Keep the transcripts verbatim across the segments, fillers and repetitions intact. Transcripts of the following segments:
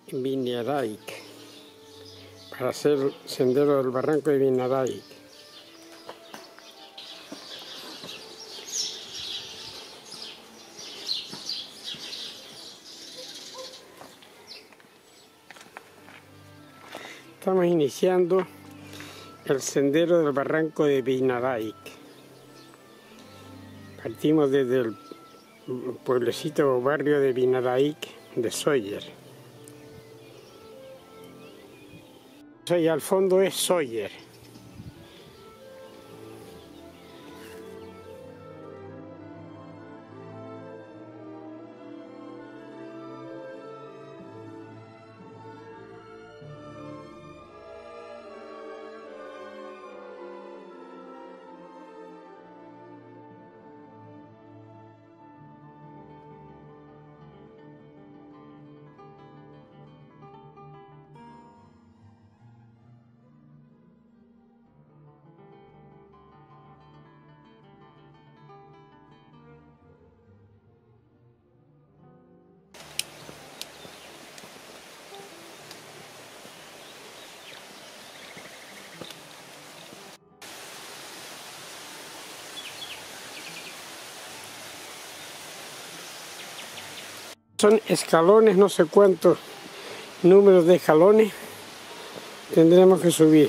Vinaraic, para hacer el sendero del barranco de Vinaraic. Estamos iniciando el sendero del barranco de Vinaraic. Partimos desde el pueblecito o barrio de Vinaraic de Sóller. Y al fondo es Sóller. Son escalones, no sé cuántos números de escalones tendremos que subir.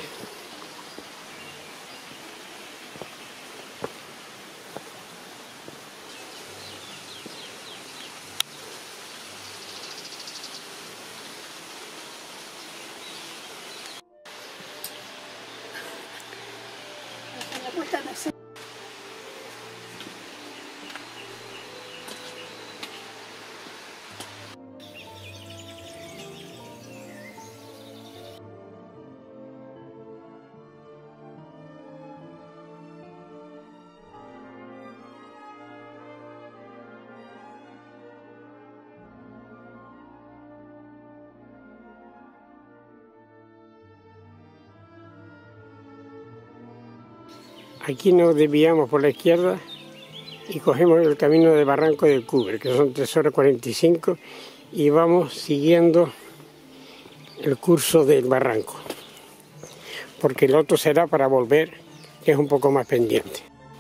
Aquí nos desviamos por la izquierda y cogemos el camino del barranco del Cubre, que son tres horas cuarenta y cinco, y vamos siguiendo el curso del barranco, porque el otro será para volver, que es un poco más pendiente.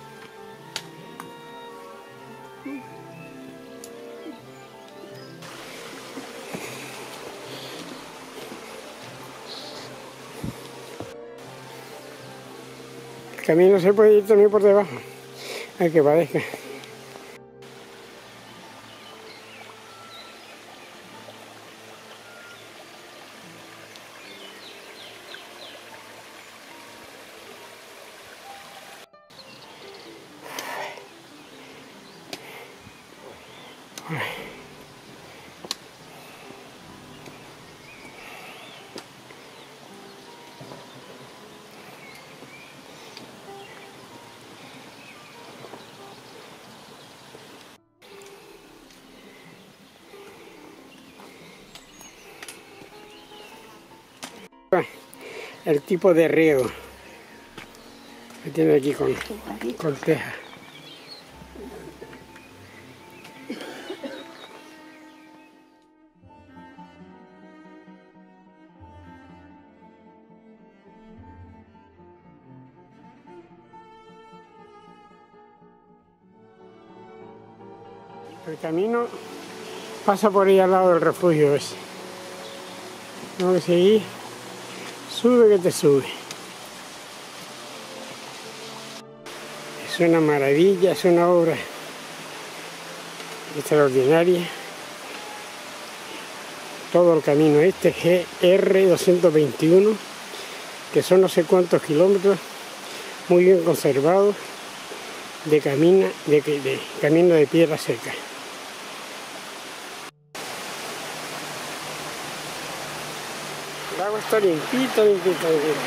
El camino se puede ir también por debajo, a que parezca. El tipo de riego que tiene aquí con, con teja. El camino pasa por ahí al lado del refugio ese. Tengo que seguir. Sube que te sube. Es una maravilla, es una obra extraordinaria. Todo el camino este G R doscientos veintiuno, que son no sé cuántos kilómetros, muy bien conservados, de, camina, de, de camino de piedra seca. El agua está limpita, limpita, limpita.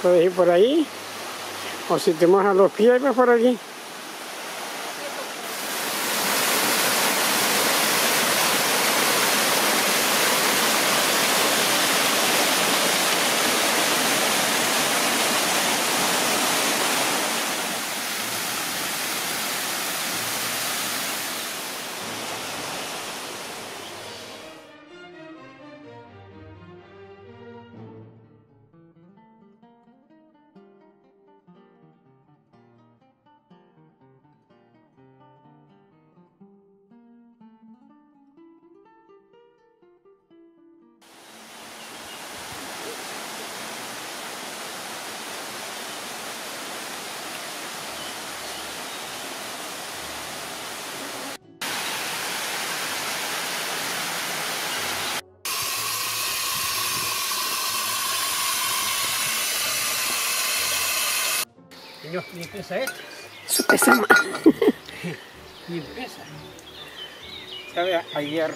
Puedes ir por ahí, o si te mojas los pies, vas por aquí. Señor, ¿quién pesa esto? Eso pesa más. ¿Quién pesa? Sabe a, a hierro.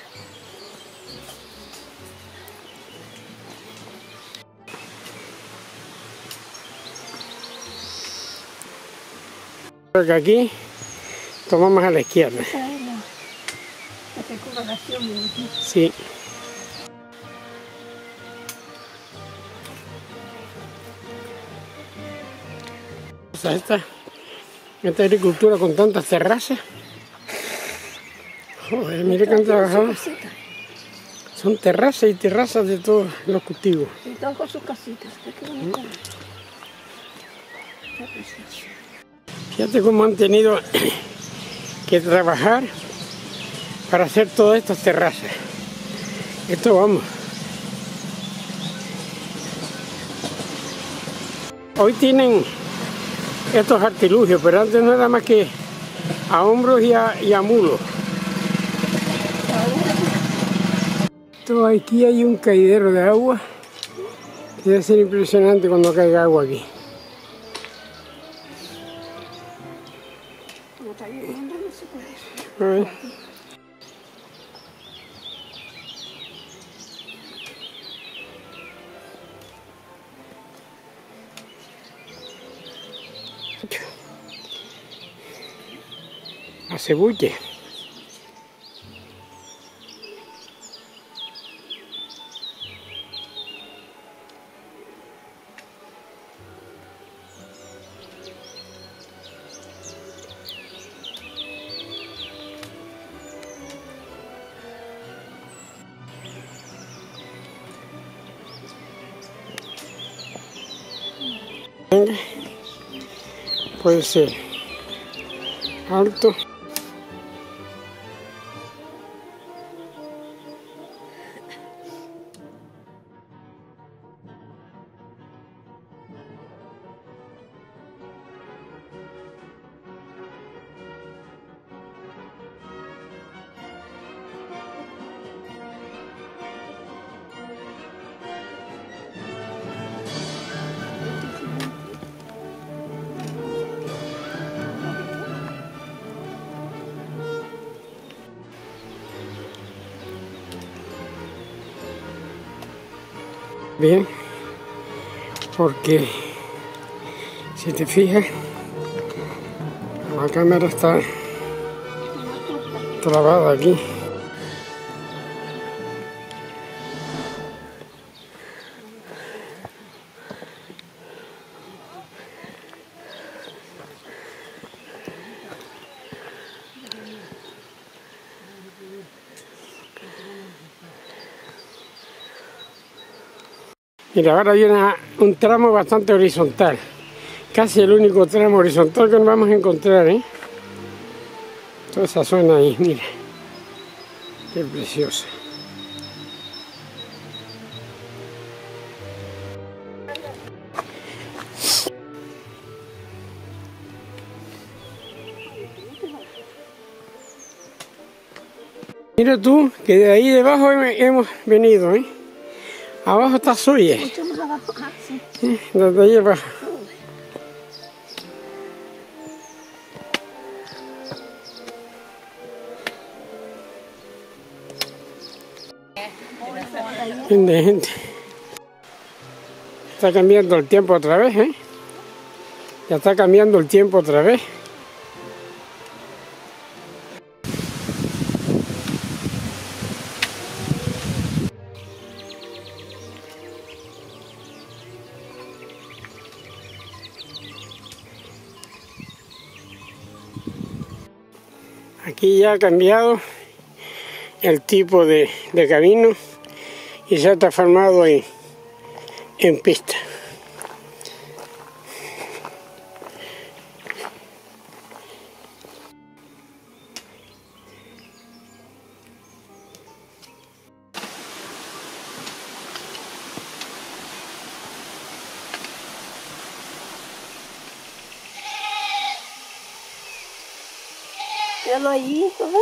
Porque aquí tomamos a la izquierda. La circunvalación. Sí. O sea, esta, esta agricultura con tantas terrazas. Joder, mire que han trabajado. Son terrazas y terrazas de todos los cultivos. Y todos con sus casitas. Qué bonito. Qué precioso. Fíjate cómo han tenido que trabajar para hacer todas estas terrazas. Esto vamos. Hoy tienen estos artilugios, pero antes no era más que a hombros y a, y a mulos. Todo aquí hay un caidero de agua. Debe ser impresionante cuando caiga agua aquí. Como está lloviendo, no se puede. A ver. Acebuche. Puede ser alto. Bien, porque si te fijas, la cámara está trabada aquí. Mira, ahora viene un tramo bastante horizontal, casi el único tramo horizontal que nos vamos a encontrar, ¿eh? Toda esa zona ahí, mira, qué preciosa. Mira tú, que de ahí debajo hemos venido, ¿eh? Abajo está Suye. Mucho más abajo. Ah, sí. Desde ahí abajo. Bien de gente. Está cambiando el tiempo otra vez, ¿eh? Ya está cambiando el tiempo otra vez. Aquí ya ha cambiado el tipo de, de camino y se ha transformado en, en pista. Míralo allí, ¿no?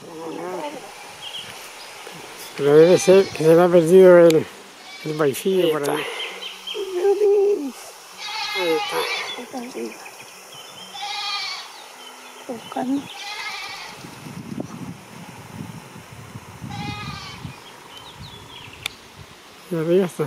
Pero debe ser que se le ha perdido el, el vaicillo por ahí. Ahí está. Ahí está arriba. Buscando. Y arriba está.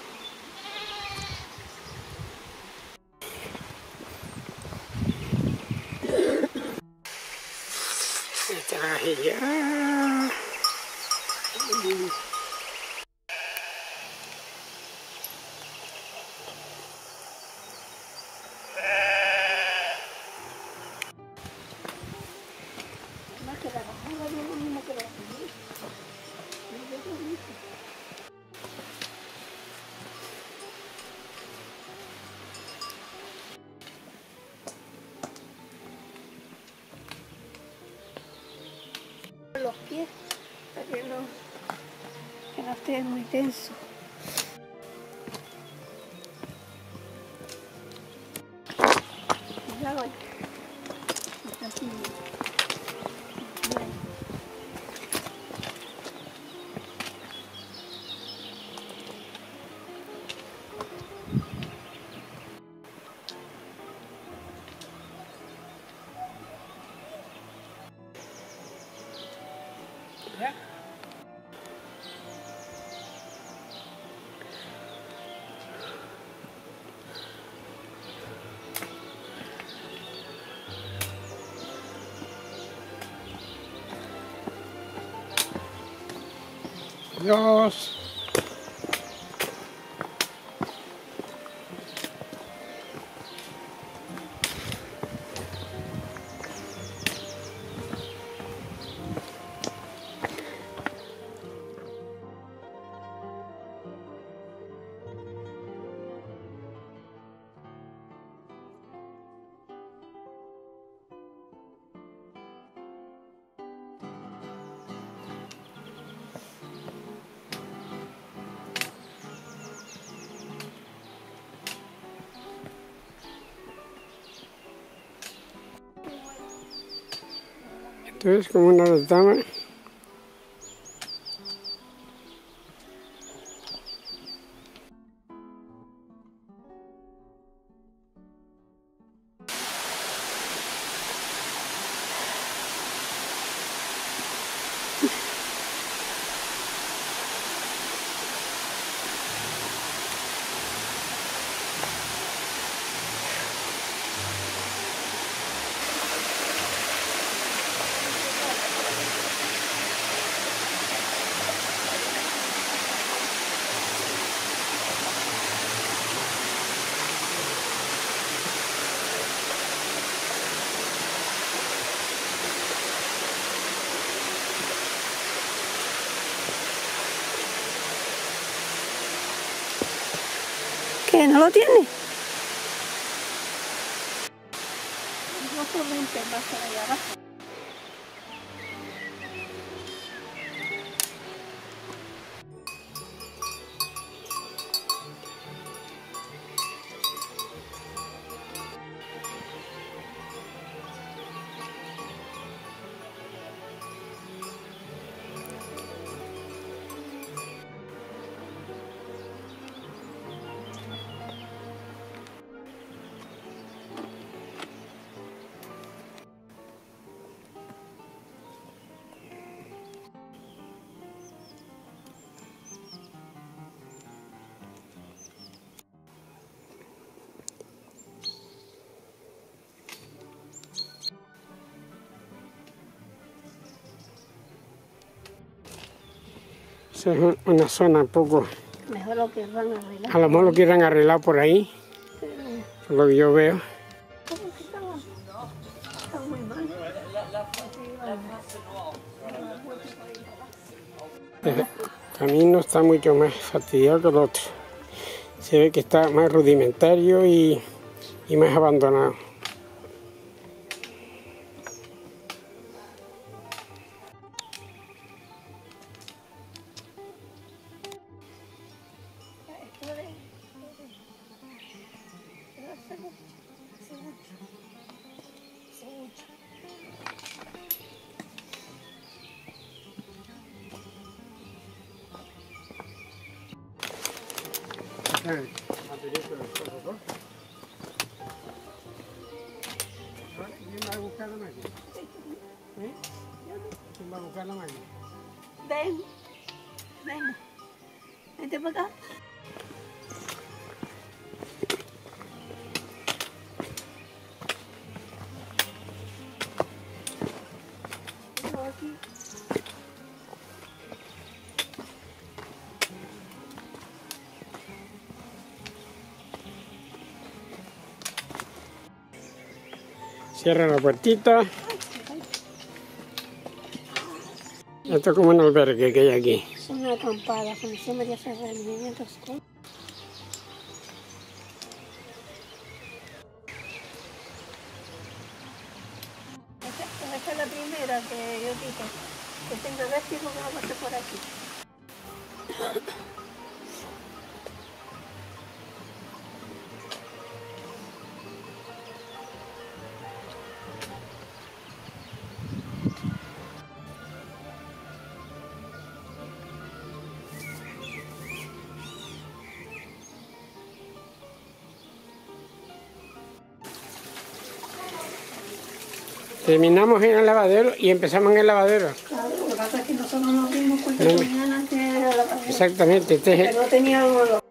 Esta vajilla. Más que la bajada, no es lo mismo que la subida. Los pies, para que no, que no esté muy tenso. Ya voy. Está así. Bien. ¿Ya? Adiós. Esto es como una retama. ¿Qué? ¿No lo tiene? No corriente más para allá abajo. Esa es un- una zona un poco... Mejor lo que van a arreglar. A lo mejor lo quieran arreglar por ahí, por lo que yo veo. ¿Cómo que está? Está muy mal. El camino está mucho más fastidiado que el otro. Se ve que está más rudimentario y, y más abandonado. ¿Quién va a buscar la máquina? ¿Eh? ¿Quién va a buscar la máquina? Ven, ven, vente para acá. Yo aquí. Cierra la puertita. Esto es como un albergue que hay aquí. Es una acampada, Fundación María Serra de Movimiento Escolar. Esta, esta es la primera que yo dije, que tenga vértigo que no pase por aquí. Terminamos en el lavadero y empezamos en el lavadero. Claro, lo que pasa es que nosotros nos dimos cuenta No. que mañana que era la pasada, Exactamente, este es que el, no teníamos los...